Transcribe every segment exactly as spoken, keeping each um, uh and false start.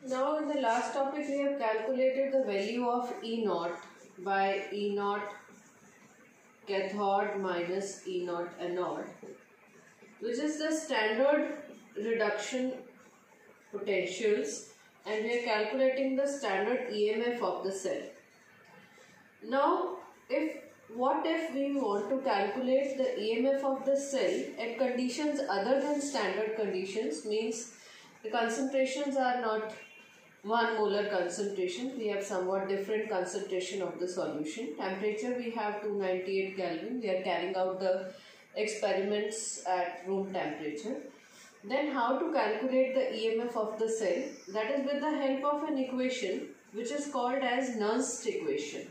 Now in the last topic we have calculated the value of E naught by E naught cathode minus E naught anode, which is the standard reduction potentials, and we are calculating the standard E M F of the cell. Now if what if we want to calculate the E M F of the cell at conditions other than standard conditions, means the concentrations are not one molar concentration, we have somewhat different concentration of the solution. Temperature we have two hundred ninety-eight Kelvin, we are carrying out the experiments at room temperature. Then how to calculate the E M F of the cell? That is with the help of an equation which is called as Nernst equation.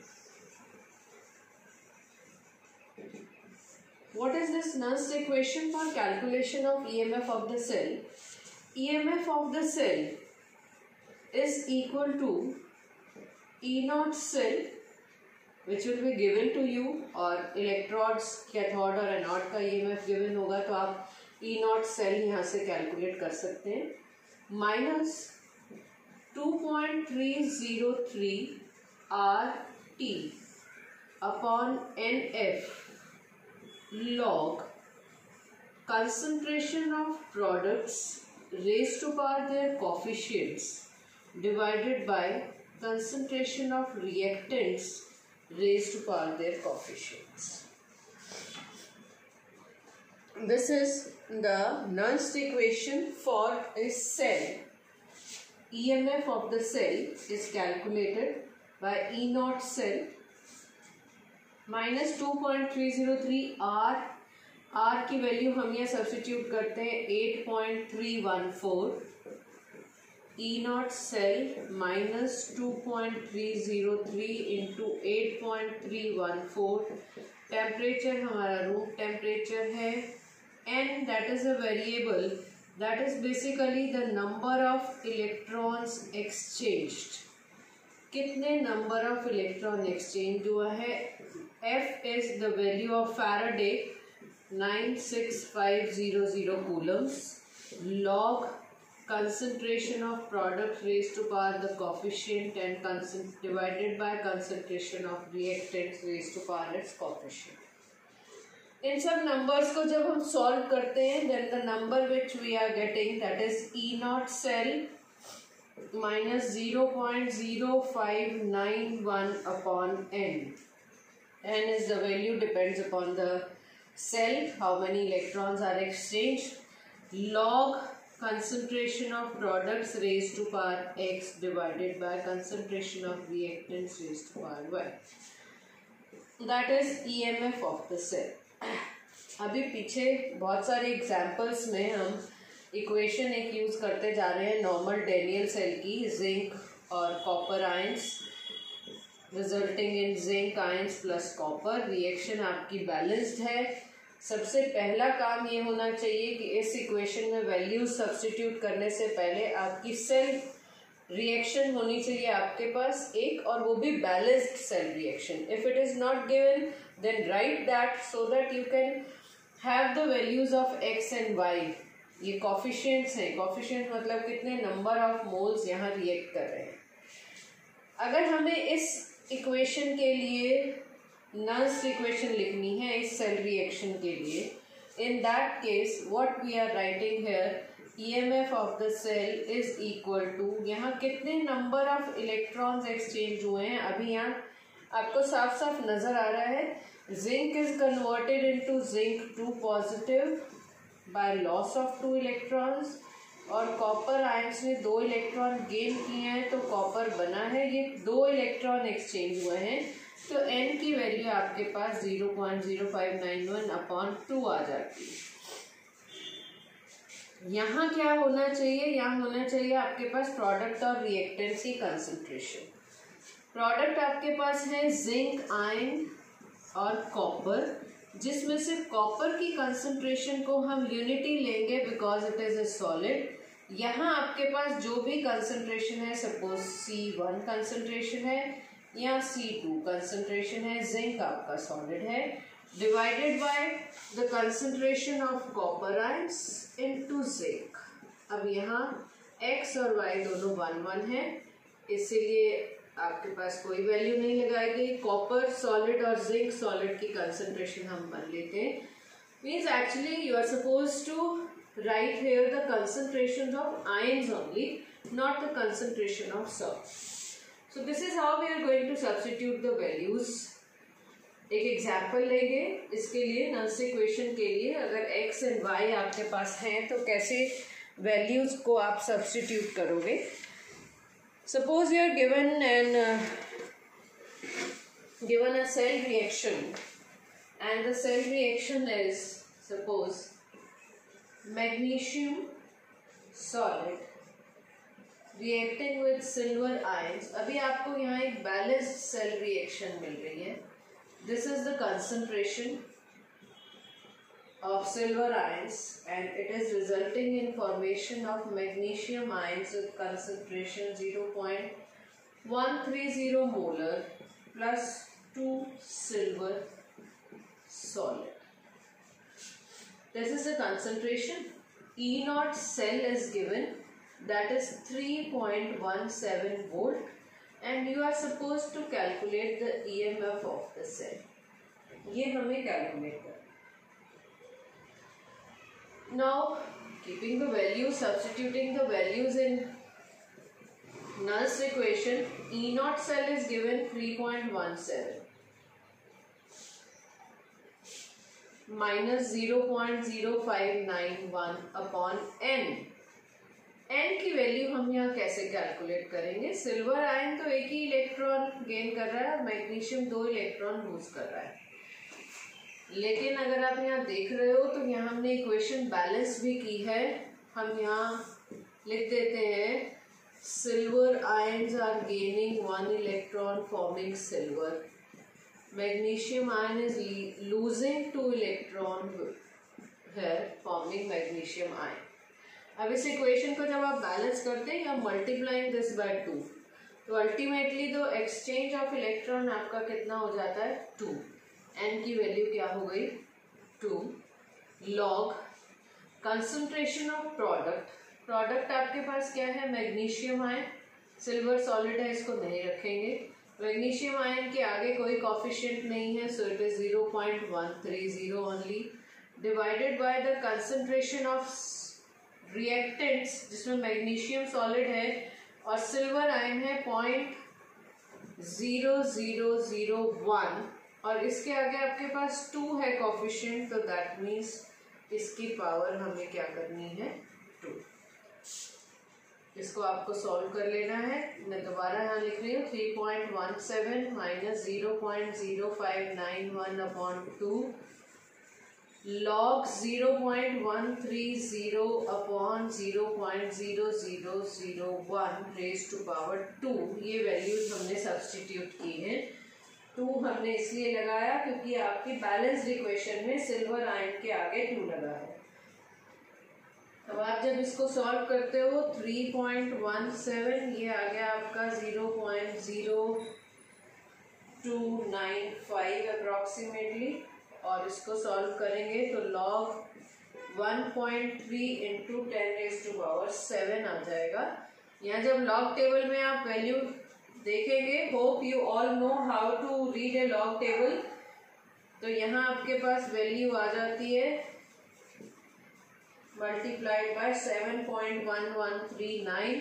What is this Nernst equation for calculation of E M F of the cell? E M F of the cell is equal to E naught cell, which will be given to you, or electrodes cathode और anode का E M F given होगा तो आप E naught cell यहाँ से calculate कर सकते हैं, minus two point three zero three R T upon N F log concentration of products raised to power their coefficients divided by concentration of reactants raised to power their coefficients. This is the Nernst equation for a cell. E M F of the cell is calculated by E naught cell minus two point three zero three R. R की value हम यहाँ substitute करते हैं eight point three one four. E naught cell minus two point three zero three into eight point three one four. Temperature हमारा room temperature है. N that is a variable, that is basically the number of electrons exchanged. कितने number of electron exchange हुआ है. F is the value of Faraday, nine six five zero zero coulombs, log concentration of product raised to power the coefficient and concent divided by concentration of reactants raised to power its coefficient. इन सब numbers को जब हम solve करते हैं, then the number which we are getting, that is E naught cell minus zero point zero five nine one upon N. N is the value, depends upon the cell, how many electrons are exchanged, log concentration of products raised to power X divided by concentration of reactants raised to power Y. That is E M F of the cell. अभी पीछे बहुत सारे examples में हम equation एक use करते जा रहे हैं नॉर्मल डेनियल सेल की, जिंक और copper ions resulting in zinc ions plus copper. Reaction आपकी बैलेंस्ड है. सबसे पहला काम ये होना चाहिए कि इस इक्वेशन में वैल्यूज सब्स्टिट्यूट करने से पहले आपकी सेल रिएक्शन होनी चाहिए आपके पास एक, और वो भी balanced cell reaction. If it is not given then write that so that you can have the values of x and y. ये कॉफिशिएंट्स हैं. कॉफिशिएंट मतलब कितने नंबर ऑफ मोल्स यहाँ रिएक्ट कर रहे हैं. अगर हमें इस इक्वेशन के लिए नर्स्ट इक्वेशन लिखनी है इस सेल रिएक्शन के लिए, in that case what we are writing here, EMF of the cell is equal to, यहाँ कितने नंबर ऑफ इलेक्ट्रॉन्स एक्सचेंज हुए हैं अभी यहाँ आपको साफ साफ नजर आ रहा है. Zinc is converted into zinc two positive by loss of two electrons, और कॉपर आयंस ने दो इलेक्ट्रॉन गेन किए हैं तो कॉपर बना है. ये दो इलेक्ट्रॉन एक्सचेंज हुए हैं तो n की वैल्यू आपके पास zero point zero five nine one upon two आ जाती है. यहाँ क्या होना चाहिए, यहाँ होना चाहिए आपके पास प्रोडक्ट और रिएक्टेंट्स की कंसंट्रेशन. प्रोडक्ट आपके पास है जिंक आयन और कॉपर, जिसमें से कॉपर की कंसंट्रेशन को हम यूनिटी लेंगे because it is a solid. यहाँ आपके पास जो भी कंसंट्रेशन है, सपोज सी वन कंसंट्रेशन है या सी टू कंसंट्रेशन है, जिंक आपका सॉलिड है, divided by the concentration of copper ions into zinc. अब यहाँ x और y दोनों वन वन है, इसीलिए आपके पास कोई वैल्यू नहीं लगाएगी। कॉपर सॉलिड और जिंक सॉलिड की कंसंट्रेशन हम मान लेते हैं। Means actually you are suppose to write here the concentration of ions only, not the concentration of salt. So this is how we are going to substitute the values. एक example लेंगे इसके लिए, nulls equation के लिए। अगर x and y आपके पास हैं तो कैसे वैल्यूज को आप सब्सटीट्यूट करोगे। Suppose you are given an given a cell reaction and the cell reaction is suppose magnesium solid reacting with silver ions. अभी आपको यहाँ एक बैलेंस्ड सेल रिएक्शन मिल रही है। This is the concentration of silver ions and it is resulting in formation of magnesium ions with concentration zero point one three zero molar plus two silver solid. This is the concentration. E naught cell is given, that is three point one seven volt, and you are supposed to calculate the E M F of the cell. ये हमें calculate करना। Now keeping the values, substituting the values in Nernst equation, E naught cell is given three point one seven minus zero point zero five nine one upon n। n की value हम यहाँ कैसे calculate करेंगे। Silver ion तो एक ही electron gain कर रहा है, मैग्नीशियम दो इलेक्ट्रॉन लूज कर रहा है। लेकिन अगर आप यहाँ देख रहे हो तो यहाँ हमने इक्वेशन बैलेंस भी की है। हम यहाँ लिख देते हैं silver ions are gaining one electron forming silver, magnesium ion is losing two electron here forming magnesium ion. अब इस इक्वेशन को जब आप बैलेंस करते हैं या मल्टीप्लाइंग दिस बाय टू, तो अल्टीमेटली तो एक्सचेंज ऑफ इलेक्ट्रॉन आपका कितना हो जाता है टू। एन की वैल्यू क्या हो गई two log concentration of product. Product आपके पास क्या है मैग्नीशियम आयन, सिल्वर सॉलिड है इसको नहीं रखेंगे। मैग्नीशियम आयन के आगे कोई कॉफिशिएंट नहीं है, so it is zero point one three zero only, divided by the concentration of reactants जिसमें मैग्नीशियम सॉलिड है और सिल्वर आयन है point zero zero zero one, और इसके आगे आपके पास टू है कॉफिशिएंट, तो दैट मीन्स इसकी पावर हमें क्या करनी है टू। इसको आपको सॉल्व कर लेना है। मैं दोबारा यहाँ लिख रही हूँ three point one seven minus zero point zero five nine one upon two log zero point one three zero upon zero point zero zero zero one raise to power two. ये वैल्यूज हमने substitute की हैं। Two हमने इसलिए लगाया क्योंकि आपकी balanced equation में सिल्वर आयन के आगे टू लगा है। अब आप जब इसको सॉल्व करते हो थ्री पॉइंट वन सेवन ये आ गया आपका zero point zero two nine five approximately, और इसको सॉल्व करेंगे तो log one point three into ten raise to power seven आ जाएगा। यहाँ जब लॉग टेबल में आप वैल्यू देखेंगे, hope you all know how to read a log table, तो यहाँ आपके पास वैल्यू आ जाती है multiplied by seven point one one three nine.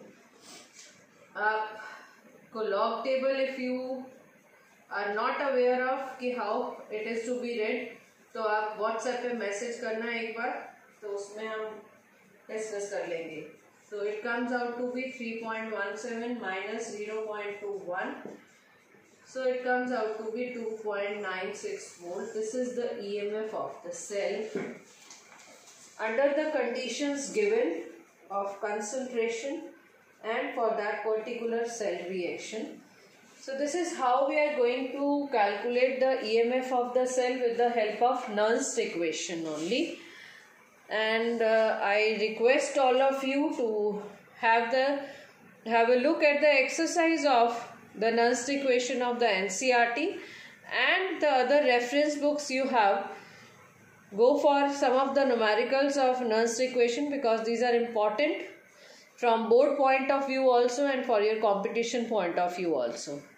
आपको log table if you are not aware of कि how it is to be read, तो आप WhatsApp पे मैसेज करना एक बार, तो उसमें हम डिस्कस कर लेंगे। So it comes out to be three point one seven minus zero point two one, so it comes out to be two point nine six volt. This is the E M F of the cell under the conditions given of concentration and for that particular cell reaction. So this is how we are going to calculate the E M F of the cell with the help of Nernst equation only. And uh, I request all of you to have the have a look at the exercise of the Nernst equation of the N C R T and the other reference books you have. Go for some of the numericals of Nernst equation because these are important from board point of view also and for your competition point of view also.